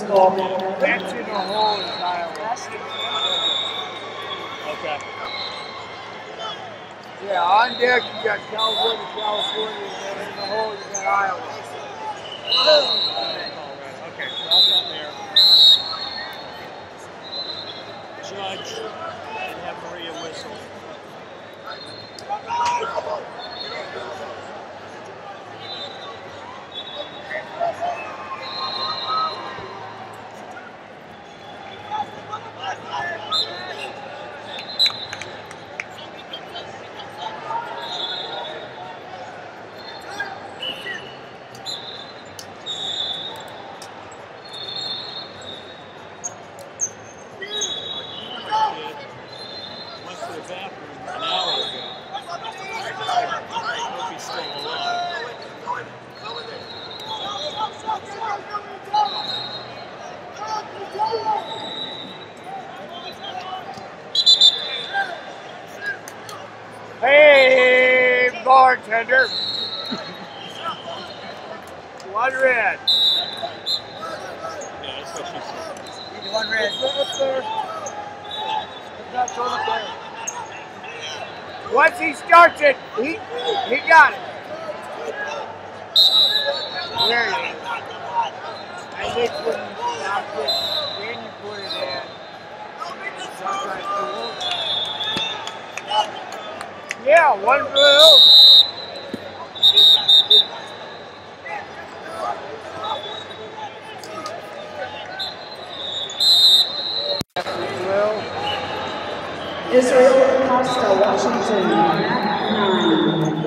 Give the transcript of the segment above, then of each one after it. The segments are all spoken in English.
basketball matter. That's in the hole is Iowa. Okay. Yeah, on deck you got California, and then in the hole you got Iowa. Okay, so that's not there. Judge and have Maria whistle. Went to the bathroom an hour ago. Hope he's still alive. Hey, bartender. One red. Yeah, that's what she said. Need one red. Up there. That's up there. Once he starts it, he got it. There he is. I think when you stop it, then you put it in. Sometimes it won't. Yeah, one blue. Israel Costa, Washington, at 9.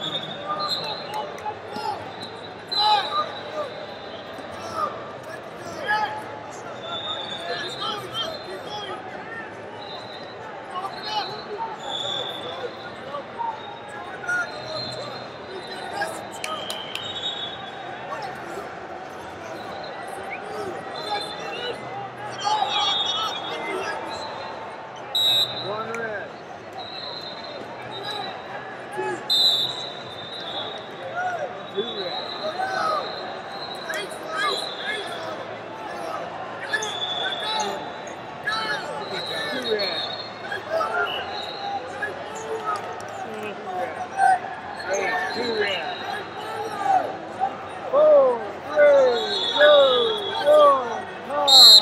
One red. Two red. Two red. Hey, two red. 4, 3, 2, 1, time.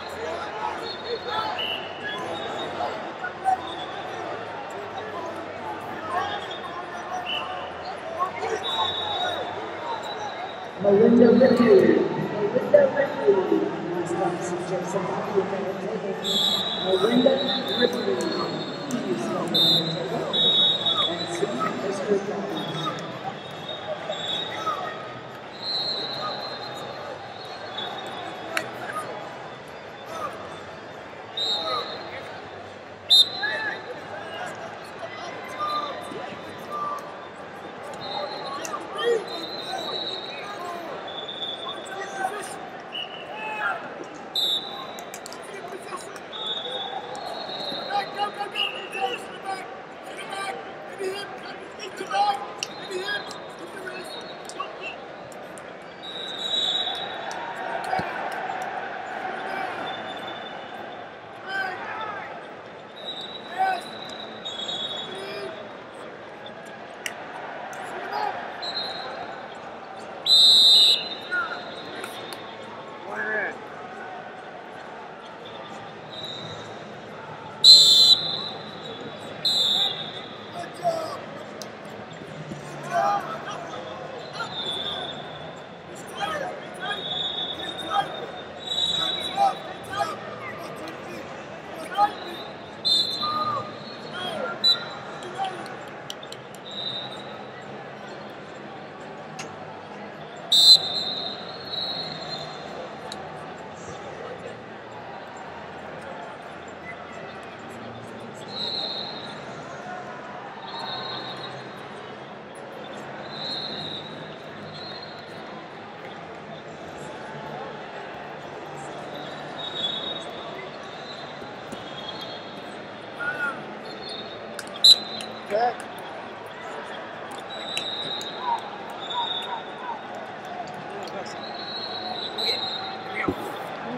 Melinda Ripley. Melinda Ripley. Wisconsin, Joseph Matthew Melinda Ripley. Please welcome to the table. And see Mr. Brown. Go, go, go!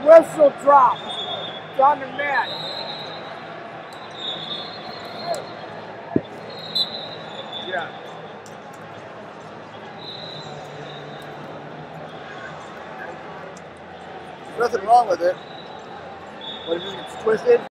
Whistle drop. It's on the mat. Yeah. There's nothing wrong with it. But if it's twisted,